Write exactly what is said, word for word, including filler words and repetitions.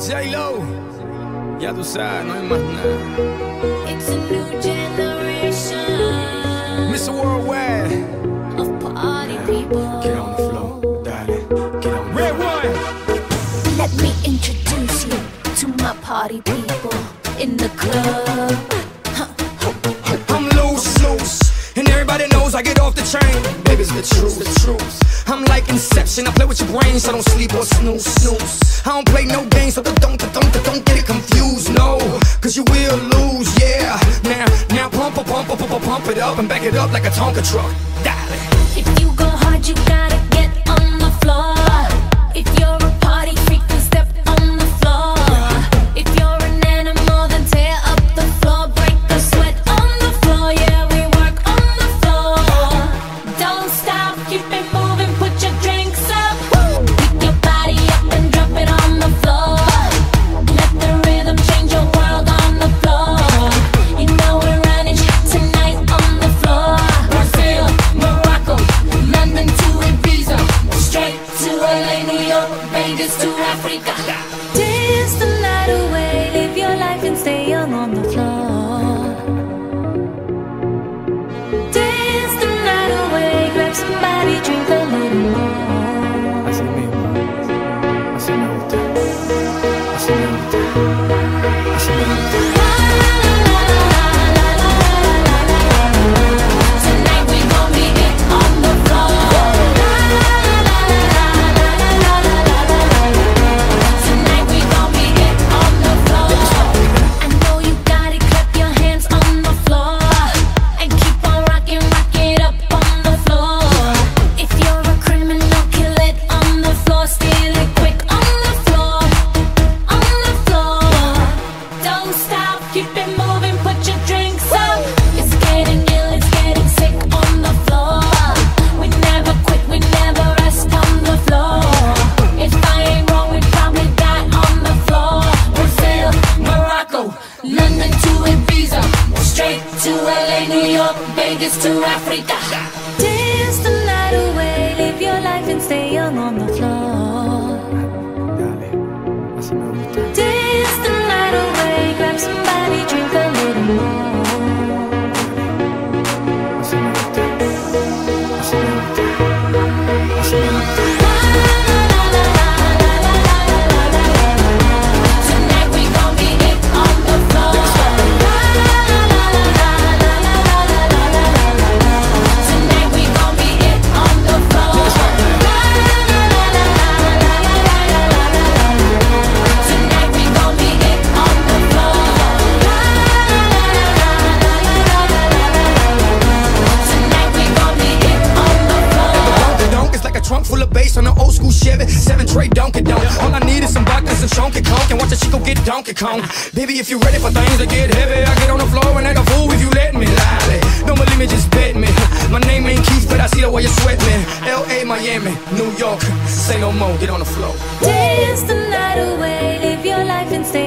J-Lo, ya tú sabes, no hay más nada. It's a new generation, mister Worldwide, of party people. get on the floor, darling, get on the Red One. Let me introduce you to my party people in the club. I'm loose, loose, and everybody knows I get off the train. Baby, it's the truth, the truth. I'm like Inception, I play with your brain, so don't sleep or snooze, snooze. I don't play no games, so don't, don't, don't, don't get it confused, no. Cause you will lose, yeah. Now, now pump, pump, pump, pump, pump it up and back it up like a Tonka truck, darling. If you go hard, you gotta get on the floor. If you're a party freak, then step on the floor. If you're an animal, then tear up the floor. Break the sweat on the floor, yeah, we work on the floor. Don't stop, keep it moving, put your drinks up. Pick your body up and drop it on the floor. Let the rhythm change your world on the floor. You know we're running shit tonight on the floor. Brazil, Morocco, London to Ibiza, straight to L A, New York, Vegas to Africa. Dance the night away, live your life and stay young on the floor. Dance the night away, grab somebody, drink a little more. Así mismo, así me gusta, así me gusta, así me gusta. Tonight we gon' be it on the floor. Tonight we gon' be it on the floor. I know you got it, clap your hands on the floor and keep on rocking, rock it up on the floor. If you're a criminal, kill it on the floor, steal it quick on the floor, on the floor. Don't stop, keep it moving, put your drinks up. It's getting ill, it's getting sick on the floor. We never quit, we never rest on the floor. If I ain't wrong, we probably die on the floor. Brazil, Morocco, London to Ibiza, straight to L A, New York, Vegas to Africa. Dance the night away, live your life and stay young on the floor. Dale, así me gusta. Dance the night away, grab somebody, drink a little more. Así me gusta, así me gusta, así me gusta. Tonight we gon' be it on the floor. Tonight we gon' be it on the floor. Tonight we gon' be it on the floor. Tonight we gon' be it on the floor. The donk is like a trunk full of bass on an old school Chevy, seven tray Donkey Donk. All I need is some vodka and some Chunky Conk, and watch a chico get Donkey Kong. Baby, if you're ready for things to get heavy, I get on the floor and act a fool if you let me. Lally, don't believe me, just bet me. My name ain't Keith, but I see the way you sweat me. L A, Miami, New York, say no more, get on the floor. Dance the night away, live your life and stay